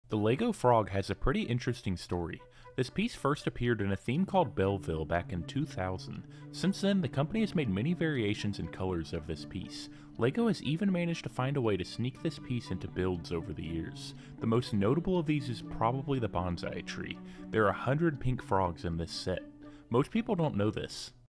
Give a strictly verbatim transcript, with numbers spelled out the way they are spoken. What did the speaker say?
The Lego frog has a pretty interesting story. This piece first appeared in a theme called Belville back in two thousand. Since then, the company has made many variations and colors of this piece. Lego has even managed to find a way to sneak this piece into builds over the years. The most notable of these is probably the Bonsai Tree. There are a hundred pink frogs in this set. Most people don't know this.